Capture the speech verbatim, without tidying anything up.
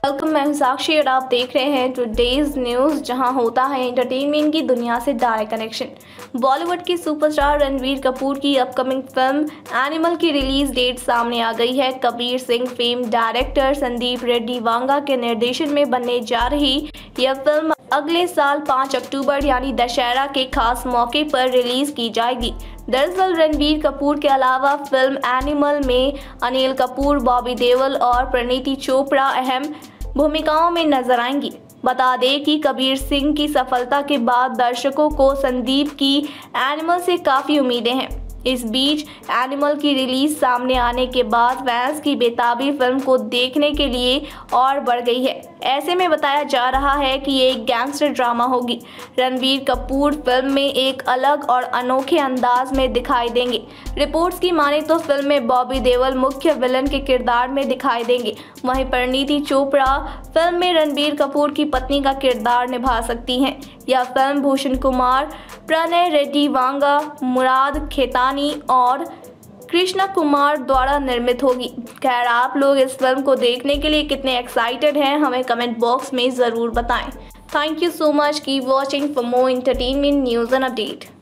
Welcome, मैं हूं साक्षी और आप देख रहे हैं टुडेज न्यूज़, जहां होता है एंटरटेनमेंट की दुनिया से डायरेक्ट कनेक्शन। बॉलीवुड की सुपरस्टार रणबीर कपूर की अपकमिंग फिल्म एनिमल की रिलीज डेट सामने आ गई है। कबीर सिंह फेम डायरेक्टर संदीप रेड्डी वांगा के निर्देशन में बनने जा रही यह फिल्म अगले साल पाँच अक्टूबर यानी दशहरा के खास मौके पर रिलीज की जाएगी। दरअसल रणबीर कपूर के अलावा फिल्म एनिमल में अनिल कपूर, बॉबी देओल और परिणीति चोपड़ा अहम भूमिकाओं में नजर आएंगी। बता दें कि कबीर सिंह की सफलता के बाद दर्शकों को संदीप की एनिमल से काफ़ी उम्मीदें हैं। इस बीच एनिमल की रिलीज सामने आने के बाद फैंस की बेताबी फिल्म को देखने के लिए और बढ़ गई है। ऐसे में बताया जा रहा है कि ये एक गैंगस्टर ड्रामा होगी। रणबीर कपूर फिल्म में एक अलग और अनोखे अंदाज में दिखाई देंगे। रिपोर्ट्स की माने तो फिल्म में बॉबी देओल मुख्य विलन के किरदार में दिखाई देंगे। वहीं परिणीति चोपड़ा फिल्म में रणबीर कपूर की पत्नी का किरदार निभा सकती हैं। यह फिल्म भूषण कुमार, प्रणय रेड्डी वांगा, मुराद खेतानी और कृष्णा कुमार द्वारा निर्मित होगी। खैर, आप लोग इस फिल्म को देखने के लिए कितने एक्साइटेड हैं, हमें कमेंट बॉक्स में ज़रूर बताएं। Thank you so much, keep watching for more entertainment news and update.